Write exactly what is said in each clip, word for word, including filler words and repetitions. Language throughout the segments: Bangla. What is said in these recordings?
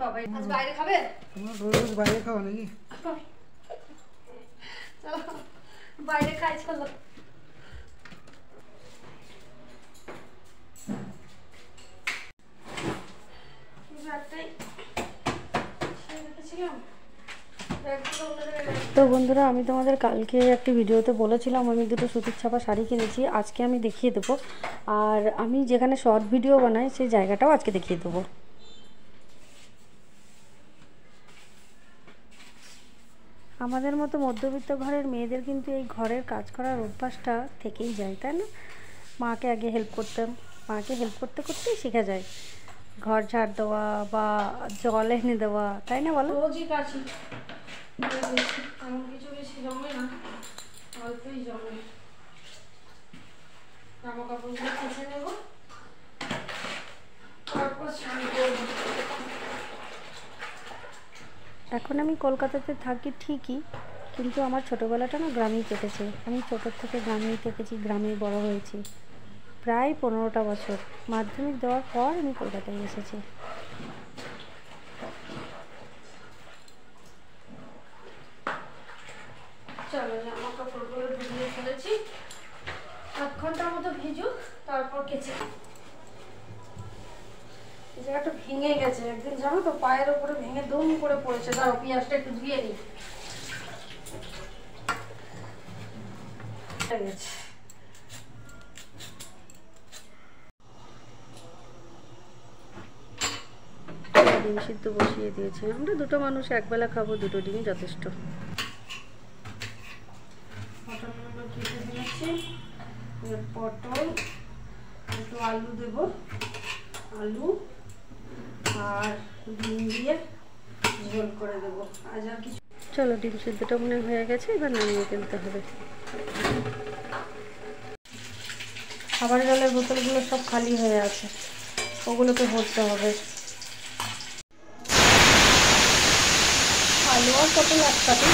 বাবা আজ বাইরে খাবে? তোমার রোজ রোজ বাইরে খাওয়া নাকি? চলো বাইরে খাই চলো। তো বন্ধুরা, আমি তোমাদের কালকে একটি ভিডিওতে বলেছিলাম আমি দুটো সুতির ছাপা শাড়ি কিনেছি, আজকে আমি দেখিয়ে দেবো। আর আমি যেখানে শর্ট ভিডিও বানাই সেই জায়গাটাও আজকে দেখিয়ে দেবো। আমাদের মতো মধ্যবিত্ত ঘরের মেয়েদের কিন্তু এই ঘরের কাজ করার অভ্যাসটা থেকেই যায়, তাই না? মাকে আগে হেল্প করতাম, মাকে হেল্প করতে করতেই শেখা যায় ঘর ঝাড় দেওয়া বা জল এনে দেওয়া, তাই না বলো? রোজই কাছি, এমন কিছু বেশি জমে না, অল্পই জমে। জামা কাপড়গুলো কেচে নেব, তারপর স্নান করব। এখন আমি কলকাতাতে থাকি ঠিকই, কিন্তু আমার ছোটোবেলাটা না গ্রামেই কেটেছে। আমি ছোটোর থেকে গ্রামেই থেকেছি, গ্রামেই বড় হয়েছি। প্রায় পনেরোটা বছর মাধ্যমিক দেওয়ার পর আমি কলকাতায় এসেছি। চলো জামা কাপড়গুলো ধুয়ে ফেলেছি, আধ ঘন্টার মতো ভিজুক, তারপর কেচে। এই জায়গাটা ভেঙে গেছে, একদিন জানো তো পায়ের উপরে ভেঙে দুম করে পড়েছে। তাও পেঁয়াজটা একটু ধুয়ে নিই। ডিম সিদ্ধ বসিয়ে দিয়েছি, আমরা দুটো মানুষ একবেলা খাবো, দুটো ডিমই যথেষ্ট। পটলগুলো কেটে দিয়েছি, পটল একটু আলু দেব, আলু আর ডিম দিয়ে ঝোল করে দেবো। আজ আর কিছু। চলো ডিম সিদ্ধটা মনে হয়ে গেছে, এবার নামিয়ে ফেলতে হবে। খাবার জলের বোতলগুলো সব খালি হয়ে আছে, ওগুলোকে ভরতে হবে। আলু আর পটল একসাথে।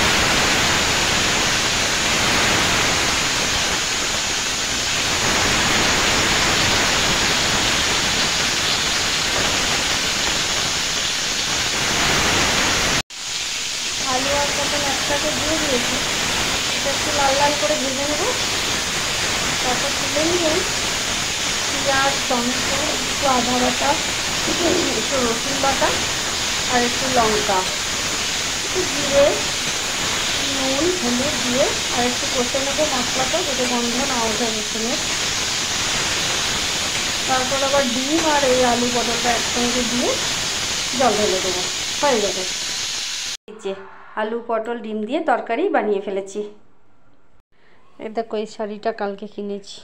আলু আর পটল একসাথে দিয়ে দিয়েছি, এটা একটু লাল লাল করে ভেজে নেব। তারপর তুলে নিয়ে পেঁয়াজ, টমেটো, একটু আদা বাটা, একটু রসুন বাটা আর একটু লঙ্কা, একটু জিরে, নুন, হলুদ দিয়ে আর একটু কষে নেবো মশলাটা, যাতে গন্ধ না ওঠে রসুনের। তারপর আবার ডিম আর এই আলু পটলটা একসঙ্গে দিয়ে জল ঢেলে দেবো, হয়ে যাবে। এই যে আলু পটল ডিম দিয়ে তরকারি বানিয়ে ফেলেছি। এই দেখো এই শাড়িটা কালকে কিনেছি,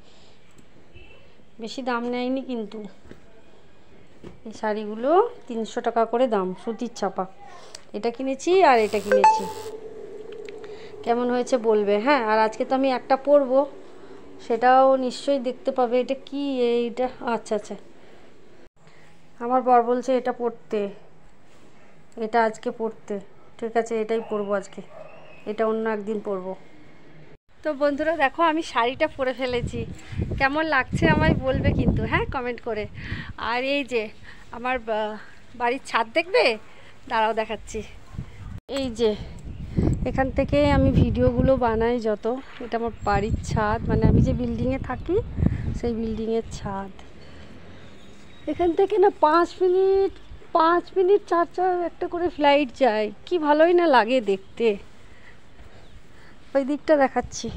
বেশি দাম নেয়নি কিন্তু। এই শাড়িগুলো তিনশো টাকা করে দাম, সুতির ছাপা। এটা কিনেছি আর এটা কিনেছি, কেমন হয়েছে বলবে। হ্যাঁ, আর আজকে তো আমি একটা পরবো, সেটাও নিশ্চয়ই দেখতে পাবে। এটা কি? এইটা আচ্ছা আচ্ছা, আমার বর বলছে এটা পরতে, এটা আজকে পরতে। ঠিক আছে, এটাই পরবো আজকে, এটা অন্য একদিন পরবো। তো বন্ধুরা দেখো, আমি শাড়িটা পরে ফেলেছি, কেমন লাগছে আমায় বলবে কিন্তু, হ্যাঁ, কমেন্ট করে। আর এই যে আমার বাড়ির ছাদ দেখবে, দাঁড়াও দেখাচ্ছি। এই যে এখান থেকে আমি ভিডিওগুলো বানাই যত, এটা আমার বাড়ির ছাদ, মানে আমি যে বিল্ডিংয়ে থাকি সেই বিল্ডিংয়ের ছাদ। এখান থেকে না পাঁচ মিনিট পাঁচ মিনিট চার চার একটা করে ফ্লাইট যায়, কি ভালোই না লাগে দেখতে। ওই দিকটা দেখাচ্ছি,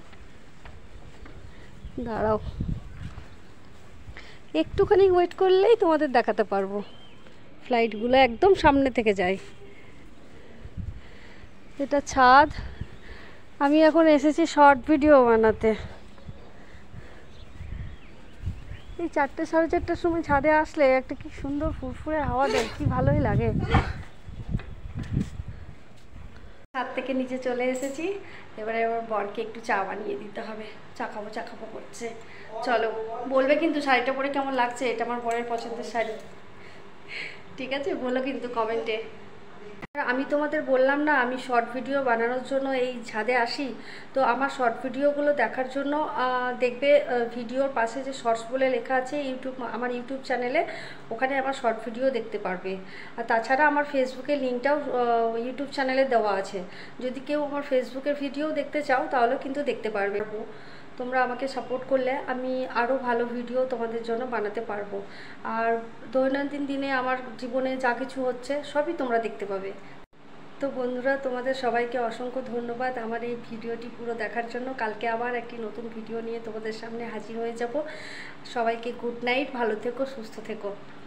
দাঁড়াও একটুখানি ওয়েট করলেই তোমাদের দেখাতে পারবো। ফ্লাইটগুলো একদম সামনে থেকে যায়। এটা ছাদ, আমি এখন এসেছি শর্ট ভিডিও বানাতে। এই চারটে সাড়ে চারটের সময় ছাদে আসলে একটা কি সুন্দর ফুরফুরে হাওয়া দেয়, কি ভালোই লাগে। ছাদ থেকে নিচে চলে এসেছি, এবারে আমার বরকে একটু চা বানিয়ে দিতে হবে। চা খাবো চা খাবো করছে। চলো, বলবে কিন্তু শাড়িটা পরে কেমন লাগছে, এটা আমার বরের পছন্দের শাড়ি। ঠিক আছে, বলো কিন্তু কমেন্টে। আমি তোমাদের বললাম না আমি শর্ট ভিডিও বানানোর জন্য এই ছাদে আসি, তো আমার শর্ট ভিডিওগুলো দেখার জন্য দেখবে ভিডিওর পাশে যে শর্টস বলে লেখা আছে ইউটিউব, আমার ইউটিউব চ্যানেলে, ওখানে আমার শর্ট ভিডিও দেখতে পারবে। আর তাছাড়া আমার ফেসবুকের লিঙ্কটাও ইউটিউব চ্যানেলে দেওয়া আছে, যদি কেউ আমার ফেসবুকের ভিডিও দেখতে চাও তাহলেও কিন্তু দেখতে পারবে। তোমরা আমাকে সাপোর্ট করলে আমি আরও ভালো ভিডিও তোমাদের জন্য বানাতে পারবো, আর দৈনন্দিন দিনে আমার জীবনে যা কিছু হচ্ছে সবই তোমরা দেখতে পাবে। তো বন্ধুরা, তোমাদের সবাইকে অসংখ্য ধন্যবাদ আমার এই ভিডিওটি পুরো দেখার জন্য। কালকে আবার একটি নতুন ভিডিও নিয়ে তোমাদের সামনে হাজির হয়ে যাব। সবাইকে গুড নাইট, ভালো থেকো, সুস্থ থেকো।